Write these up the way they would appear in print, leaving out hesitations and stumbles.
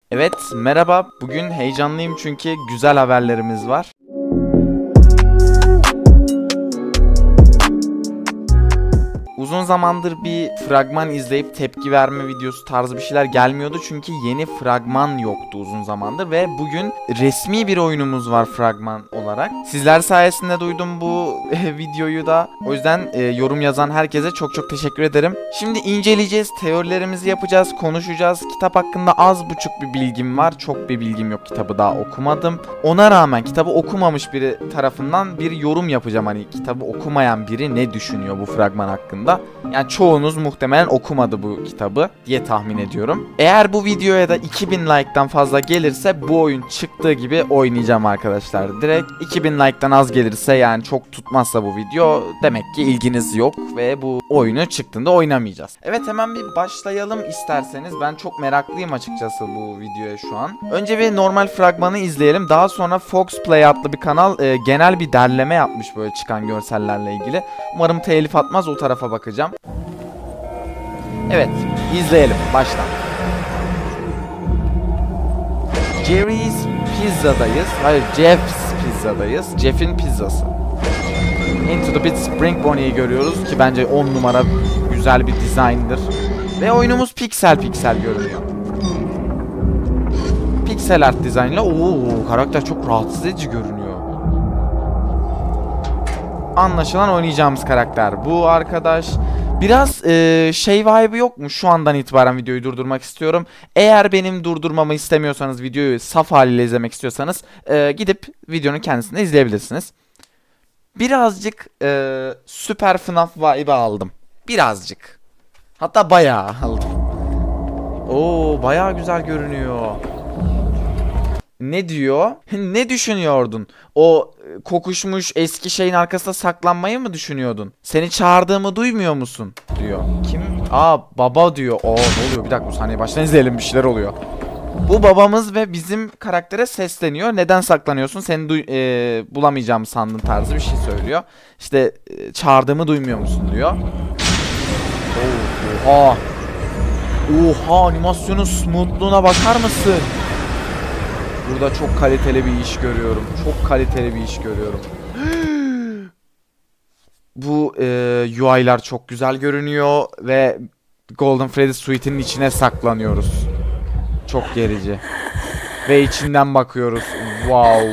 Evet, merhaba. Bugün heyecanlıyım çünkü güzel haberlerimiz var. Uzun zamandır bir fragman izleyip tepki verme videosu tarzı bir şeyler gelmiyordu çünkü yeni fragman yoktu uzun zamandır ve bugün resmi bir oyunumuz var fragman olarak. Sizler sayesinde duydum bu videoyu da. O yüzden yorum yazan herkese çok teşekkür ederim. Şimdi inceleyeceğiz, teorilerimizi yapacağız, konuşacağız. Kitap hakkında az buçuk bir bilgim var. Çok bir bilgim yok, kitabı daha okumadım. Ona rağmen kitabı okumamış biri tarafından bir yorum yapacağım. Hani kitabı okumayan biri ne düşünüyor bu fragman hakkında? Yani çoğunuz muhtemelen okumadı bu kitabı diye tahmin ediyorum. Eğer bu videoya da 2000 like'tan fazla gelirse bu oyun çıktığı gibi oynayacağım arkadaşlar. Direkt 2000 like'tan az gelirse, yani çok tutmazsa bu video, demek ki ilginiz yok ve bu oyunu çıktığında oynamayacağız. Evet, hemen bir başlayalım isterseniz. Ben çok meraklıyım açıkçası bu videoya şu an. Önce bir normal fragmanı izleyelim. Daha sonra Fox Play adlı bir kanal genel bir derleme yapmış böyle çıkan görsellerle ilgili. Umarım telif atmaz, o tarafa bakacağım. Evet, izleyelim baştan. Jerry's Pizza'dayız. Hayır, Jeff's Pizza'dayız. Jeff'in pizzası. Into the Pit Spring Bonnie'yi görüyoruz ki bence 10 numara güzel bir dizayndır. Ve oyunumuz piksel görünüyor. Pixel art dizaynla. Karakter çok rahatsız edici görünüyor. Anlaşılan oynayacağımız karakter bu arkadaş. Biraz şey vibe'ı yok mu? Şu andan itibaren videoyu durdurmak istiyorum. Eğer benim durdurmamı istemiyorsanız, videoyu saf haliyle izlemek istiyorsanız gidip videonun kendisini izleyebilirsiniz. Birazcık Süper FNAF vibe'ı aldım. Birazcık. Hatta bayağı aldım. Bayağı güzel görünüyor. Ne diyor? Ne düşünüyordun? O kokuşmuş eski şeyin arkasında saklanmayı mı düşünüyordun? Seni çağırdığımı duymuyor musun? Diyor. Kim? Baba diyor. Ne oluyor? Bir dakika, bu sahneyi baştan izleyelim, bir şeyler oluyor. Bu babamız ve bizim karaktere sesleniyor. Neden saklanıyorsun? Seni bulamayacağımı sandın tarzı bir şey söylüyor. İşte çağırdığımı duymuyor musun diyor. Oha, animasyonun smoothluğuna bakar mısın? Burada çok kaliteli bir iş görüyorum. Bu UI'lar çok güzel görünüyor ve Golden Freddy Suite'inin içine saklanıyoruz. Çok gerici. Ve içinden bakıyoruz. Wow.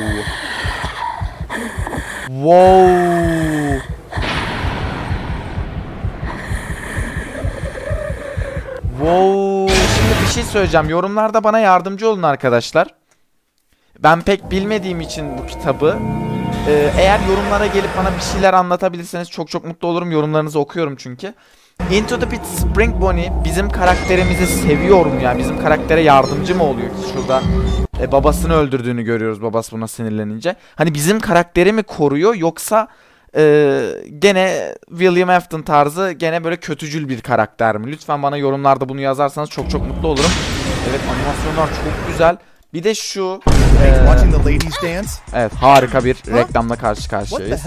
Şimdi bir şey söyleyeceğim. Yorumlarda bana yardımcı olun arkadaşlar. Ben pek bilmediğim için bu kitabı, eğer yorumlara gelip bana bir şeyler anlatabilirseniz çok mutlu olurum. Yorumlarınızı okuyorum çünkü. Into the Pit Spring Bonnie bizim karakterimizi seviyor mu? Yani bizim karaktere yardımcı mı oluyor ki şurada babasını öldürdüğünü görüyoruz, babası buna sinirlenince. Hani bizim karakteri mi koruyor, yoksa gene William Afton tarzı gene böyle kötücül bir karakter mi? Lütfen bana yorumlarda bunu yazarsanız çok mutlu olurum. Evet, animasyonlar çok güzel. Bir de şu evet, harika bir reklamla karşı karşıyayız.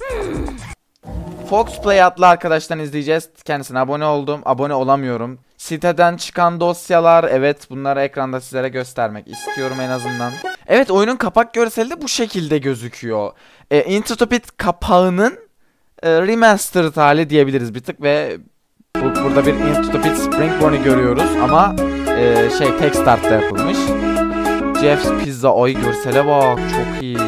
Fox Play adlı arkadaştan izleyeceğiz. Kendisine abone oldum. Abone olamıyorum. Siteden çıkan dosyalar, evet, bunları ekranda sizlere göstermek istiyorum en azından. Evet, oyunun kapak görseli de bu şekilde gözüküyor. Into the Pit kapağının remastered hali diyebiliriz bir tık ve burada bir Into the Pit Spring Bonnie görüyoruz ama tek startta yapılmış. Jeff's Pizza. Ay, görsele bak, çok iyi.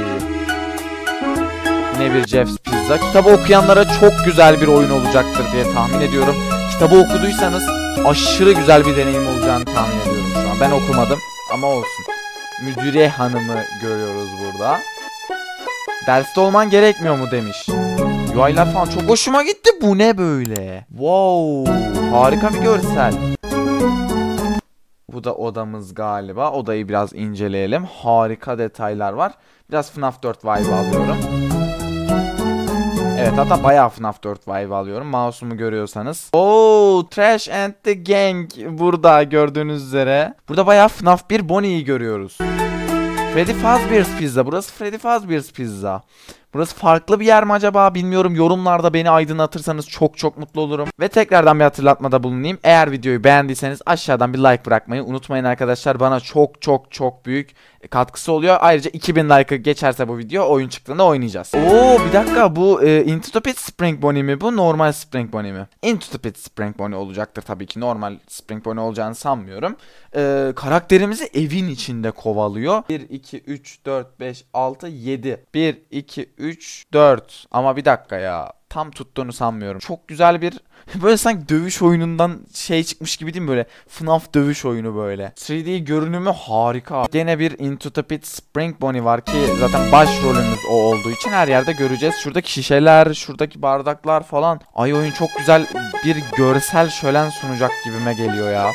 Yine bir Jeff's Pizza. Kitabı okuyanlara çok güzel bir oyun olacaktır diye tahmin ediyorum. Kitabı okuduysanız aşırı güzel bir deneyim olacağını tahmin ediyorum şu an. Ben okumadım ama olsun. Müdüre hanımı görüyoruz burada. Derste olman gerekmiyor mu demiş. UI'lar falan çok hoşuma gitti. Bu ne böyle? Wow, harika bir görsel. Bu da odamız galiba. Odayı biraz inceleyelim. Harika detaylar var. Biraz FNAF 4 vibe alıyorum. Evet, hatta bayağı FNAF 4 vibe alıyorum. Mouse'umu görüyorsanız. Trash and the Gang burada gördüğünüz üzere. Burada bayağı FNAF 1 Bonnie'yi görüyoruz. Freddy Fazbear's Pizza. Burası Freddy Fazbear's Pizza. Burası farklı bir yer mi acaba bilmiyorum. Yorumlarda beni aydınlatırsanız çok çok mutlu olurum. Ve tekrardan bir hatırlatmada bulunayım. Eğer videoyu beğendiyseniz aşağıdan bir like bırakmayı unutmayın arkadaşlar. Bana çok çok çok büyük katkısı oluyor. Ayrıca 2000 like'ı geçerse bu video oyun çıktığında oynayacağız. Oo bir dakika, bu Into the Pit Spring Bonnie mi bu? Normal Spring Bonnie mi? Into the Pit Spring Bonnie olacaktır tabii ki. Normal Spring Bonnie olacağını sanmıyorum. Karakterimizi evin içinde kovalıyor. 1, 2, 3, 4, 5, 6, 7. 1, 2, 3, 4. Ama bir dakika ya. Tam tuttuğunu sanmıyorum. Çok güzel bir böyle sanki dövüş oyunundan şey çıkmış gibi değil mi, böyle FNAF dövüş oyunu böyle. 3D görünümü harika. Gene bir Into the Pit Spring Bonnie var ki zaten başrolümüz o olduğu için her yerde göreceğiz. Şuradaki şişeler, şuradaki bardaklar falan. Ay oyun çok güzel bir görsel şölen sunacak gibime geliyor ya.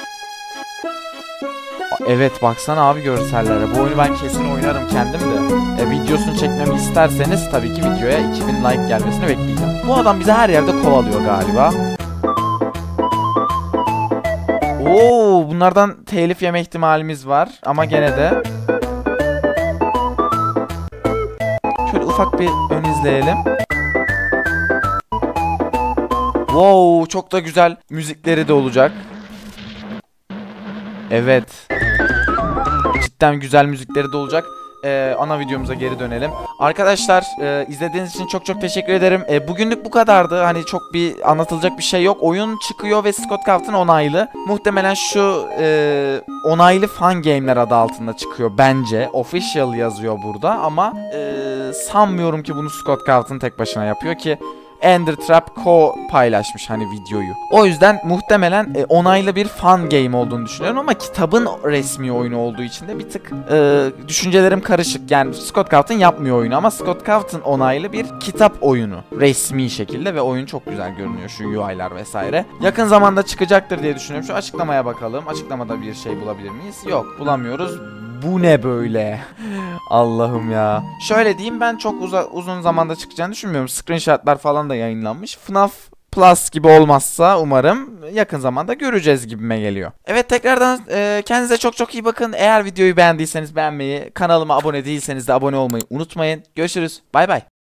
Evet baksana abi görsellere. Bu oyunu ben kesin oynarım kendim de. Videosunu çekmemi isterseniz tabii ki videoya 2000 like gelmesini bekleyeceğim. Bu adam bizi her yerde kovalıyor galiba. Oo, bunlardan telif yeme ihtimalimiz var ama gene de. Şöyle ufak bir ön izleyelim. Wow, çok da güzel müzikleri de olacak. Evet. Cidden güzel müzikleri de olacak. Ana videomuza geri dönelim. Arkadaşlar izlediğiniz için çok çok teşekkür ederim. Bugünlük bu kadardı. Hani çok bir anlatılacak bir şey yok. Oyun çıkıyor ve Scott Cawthon onaylı. Muhtemelen şu onaylı fan game'ler adı altında çıkıyor bence. Official yazıyor burada ama sanmıyorum ki bunu Scott Cawthon tek başına yapıyor ki Ender Trap Co paylaşmış hani videoyu. O yüzden muhtemelen onaylı bir fan game olduğunu düşünüyorum ama kitabın resmi oyunu olduğu için de bir tık düşüncelerim karışık. Yani Scott Cawthon yapmıyor oyunu ama Scott Cawthon onaylı bir kitap oyunu resmi şekilde ve oyun çok güzel görünüyor, şu UI'lar vesaire. Yakın zamanda çıkacaktır diye düşünüyorum. Şu açıklamaya bakalım. Açıklamada bir şey bulabilir miyiz? Yok, bulamıyoruz. Bu ne böyle? Allah'ım ya. Şöyle diyeyim, ben çok uzun zamanda çıkacağını düşünmüyorum. Screenshotlar falan da yayınlanmış. FNAF Plus gibi olmazsa umarım yakın zamanda göreceğiz gibime geliyor. Evet tekrardan kendinize çok çok iyi bakın. Eğer videoyu beğendiyseniz beğenmeyi, kanalıma abone değilseniz de abone olmayı unutmayın. Görüşürüz. Bay bay.